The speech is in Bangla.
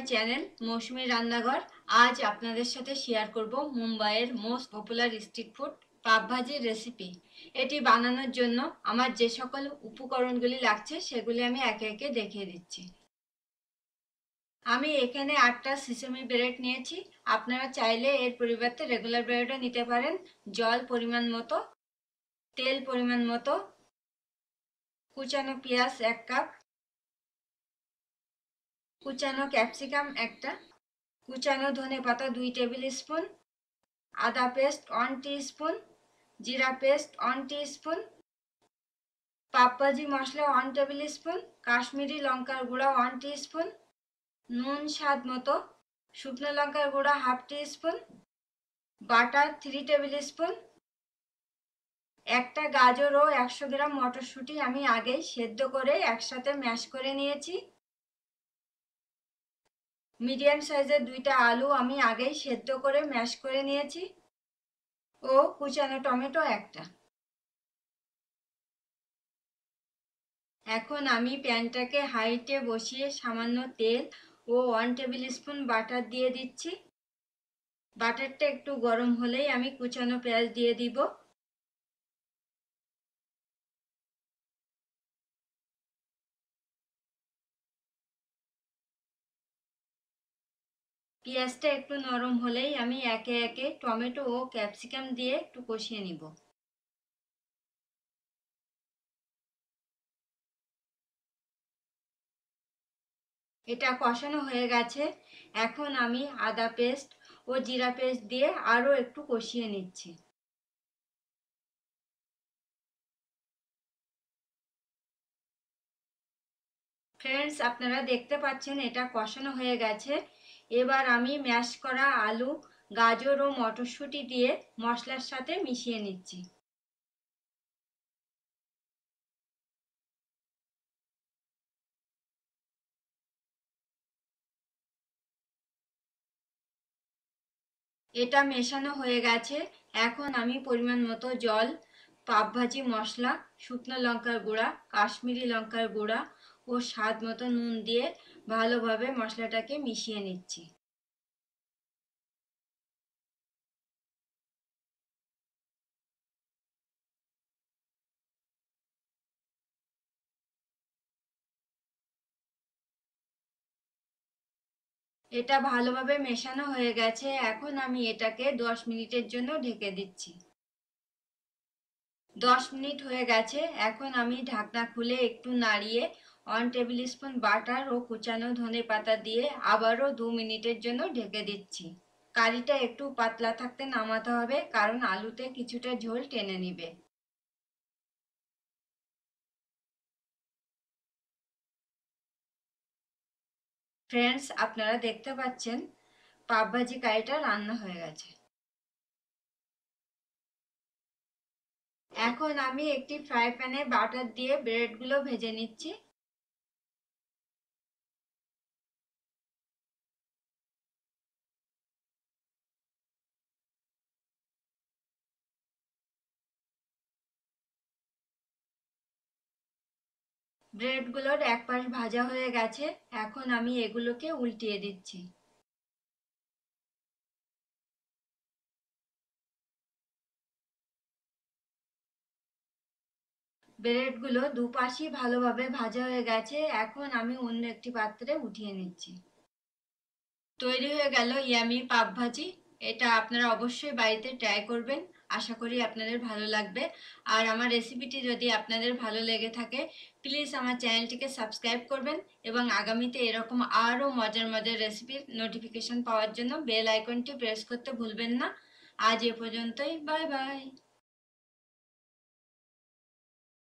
চ্যানেল মৌসুমী রান্নাঘর। আজ আপনাদের সাথে শেয়ার করব মুম্বাইয়ের মোস্ট পপুলার স্ট্রিট ফুড পাভ ভাজির রেসিপি। এটি বানানোর জন্য আমার যে সকল উপকরণগুলি লাগছে সেগুলি আমি একে একে দেখিয়ে দিচ্ছি। আমি এখানে 8টা সিসেমি ব্রেড নিয়েছি। আপনারা চাইলে এর পরিবর্তে রেগুলার ব্রেডও নিতে পারেন। জল পরিমাণ মতো, তেল পরিমাণ মতো, কুচানো পেঁয়াজ 1 কাপ, কুচানো ক্যাপসিকাম 1টা, কুচানো ধনেপাতা 2 টেবিল স্পুন, আদা পেস্ট 1 টিস্পুন, জিরা পেস্ট 1 টিস্পুন, পাভ ভাজি মশলা 1 টেবিল স্পুন, কাশ্মীরি লঙ্কার গুঁড়া 1 টিস্পুন, নুন স্বাদ মতো, শুকনো লঙ্কার গুঁড়া 1/2 টিস্পুন, বাটার 3 টেবিল স্পুন, একটা গাজর ও 100 গ্রাম মটরশুঁটি আমি আগেই সেদ্ধ করে একসাথে ম্যাশ করে নিয়েছি। মিডিয়াম সাইজের 2টা আলু আমি আগেই সেদ্ধ করে ম্যাশ করে নিয়েছি ও কুচানো টমেটো 1টা। এখন আমি প্যানটাকে হাইটে বসিয়ে সামান্য তেল ও 1 টেবিল স্পুন বাটার দিয়ে দিচ্ছি। বাটারটা একটু গরম হলেই আমি কুচানো পেঁয়াজ দিয়ে দিব। পেঁয়াজটা একটু নরম হলেই আমি একে একে টমেটো ও ক্যাপসিকাম দিয়ে একটু কষিয়ে নিব। এটা কষানো হয়ে গেছে। এখন আমি আদা পেস্ট ও জিরা পেস্ট দিয়ে আরও একটু কষিয়ে নিচ্ছি। ফ্রেন্ডস, আপনারা দেখতে পাচ্ছেন এটা কষানো হয়ে গেছে। এবার আমি ম্যাশ করা আলু, গাজর ও মটরশুঁটি দিয়ে মশলার সাথে মিশিয়ে নিচ্ছি। এটা মেশানো হয়ে গেছে। এখন আমি পরিমাণ মতো জল, পাভ ভাজি মশলা, শুকনো লঙ্কার গুঁড়া, কাশ্মীরি লঙ্কার গুঁড়া ও স্বাদ মতো নুন দিয়ে ভালোভাবে মশলাটাকে মিশিয়ে নিচ্ছি। এটা ভালোভাবে মেশানো হয়ে গেছে। এখন আমি এটাকে 10 মিনিটের জন্য ঢেকে দিচ্ছি। 10 মিনিট হয়ে গেছে। এখন আমি ঢাকনা খুলে একটু নাড়িয়ে 1 টেবিল স্পুন বাটার ও কুচানো ধনেপাতা দিয়ে আবারও 2 মিনিটের জন্য ঢেকে দিচ্ছি। কারিটা একটু পাতলা থাকতে নামাতে হবে, কারণ আলুতে কিছুটা ঝোল টেনে নিবে। ফ্রেন্ডস, আপনারা দেখতে পাচ্ছেন পাভ ভাজি কারিটা রান্না হয়ে গেছে। এখন আমি একটি ফ্রাই প্যানে বাটার দিয়ে ব্রেডগুলো ভেজে নিচ্ছি। ব্রেডগুলোর এক পাশ ভাজা হয়ে গেছে। এখন আমি এগুলোকে উল্টিয়ে দিচ্ছি। ব্রেডগুলো দুপাশই ভালোভাবে ভাজা হয়ে গেছে। এখন আমি অন্য একটি পাত্রে উঠিয়ে নিচ্ছি। তৈরি হয়ে গেল ইয়ামি পাভ ভাজি। এটা আপনারা অবশ্যই বাড়িতে ট্রাই করবেন। আশা করি আপনাদের ভালো লাগবে। আর আমার রেসিপিটি যদি আপনাদের ভালো লেগে থাকে, প্লিজ আমার চ্যানেলটিকে সাবস্ক্রাইব করবেন এবং আগামীতে এরকম আরও মজার মজার রেসিপির নোটিফিকেশন পাওয়ার জন্য বেল আইকনটি প্রেস করতে ভুলবেন না। আজ এ পর্যন্তই। Bye by.